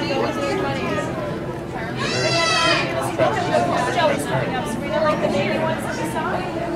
Joey's picking up Serena like the baby ones that we saw.